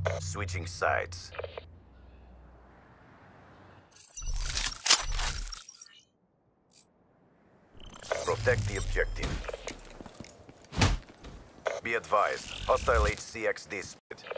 Switching sides. Protect the objective. Be advised, hostile HCXD split.